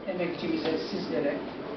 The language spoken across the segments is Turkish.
emekçimize, sizlere.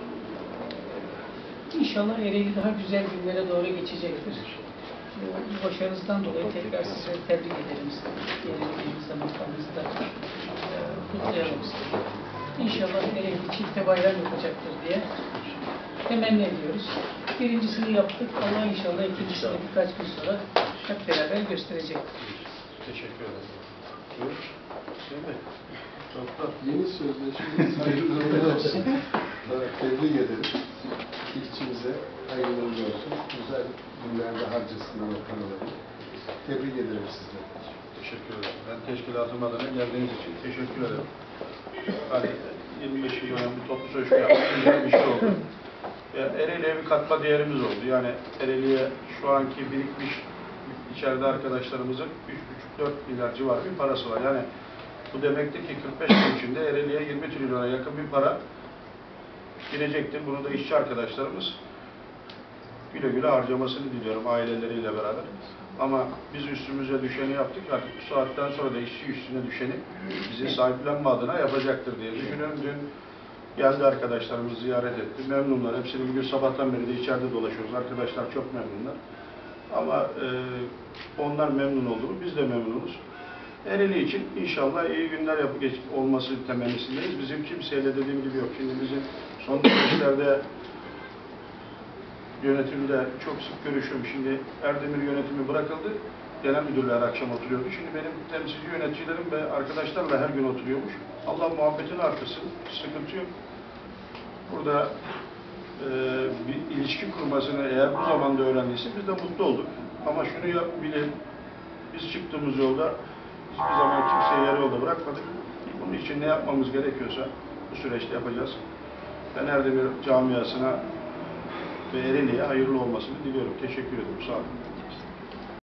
İnşallah Ereğli daha güzel günlere doğru geçecektir. Bu başarınızdan dolayı tekrar size tebrik ederim. Gelinliğinizde, mutfağınızda kutlayalım sizi. İnşallah Ereğli çifte bayram yapacaktır diye temenni ediyoruz. Birincisini yaptık. Allah inşallah ikincisini birkaç gün sonra hep beraber gösterecektir. Teşekkür ederim. Buyur. Şimdi, doktor. Yeni sözleşmeniz hayırlı uğurlu olsun. Tebrik ederim. İlçimize hayırlı uğurlu olsun. Güzel günlerde harcasından o kanaları. Tebrik ederim sizleri. Teşekkür ederim. Ben teşkilatım adına geldiğiniz için teşekkür ederim. Hani 25 yıl dönem bir toplu sözcü yaptık. Güzel bir şey oldu. Ereğli'ye bir katma değerimiz oldu. Yani Ereğli'ye şu anki birikmiş içeride arkadaşlarımızın 3,5-4 milyar civarı bir parası var. Yani bu demektir ki 45 gün içinde Ereğli'ye 20 trilyona yakın bir para girecektir. Bunu da işçi arkadaşlarımız güle güle harcamasını diliyorum aileleriyle beraber. Ama biz üstümüze düşeni yaptık. Artık bu saatten sonra da işçi üstüne düşeni bizi sahiplenme adına yapacaktır diye düşünüyorum. Dün geldi arkadaşlarımız ziyaret etti. Memnunlar. Hepsini bugün sabahtan beri de içeride dolaşıyoruz. Arkadaşlar çok memnunlar. Ama onlar memnun oldu mu biz de memnunuz. Ereğli için inşallah iyi günler olması temennisindeyiz. Bizim kimseyle dediğim gibi yok. Şimdi bizim son dönemlerde yönetimde çok sık görüşüyorum. Şimdi Erdemir yönetimi bırakıldı. Genel müdürler akşam oturuyordu. Şimdi benim temsilci yöneticilerim ve arkadaşlarla her gün oturuyormuş. Allah muhabbetini artırsın. Sıkıntı yok. Burada bir ilişki kurmasını eğer bu zamanda öğrendiyse biz de mutlu olduk. Ama şunu bilin, biz çıktığımız yolda hiçbir zaman kimseyi yarı yolda bırakmadık. Bunun için ne yapmamız gerekiyorsa bu süreçte yapacağız. Ben Erdemir camiasına ve Ereğli'ye hayırlı olmasını diliyorum. Teşekkür ederim. Sağ olun.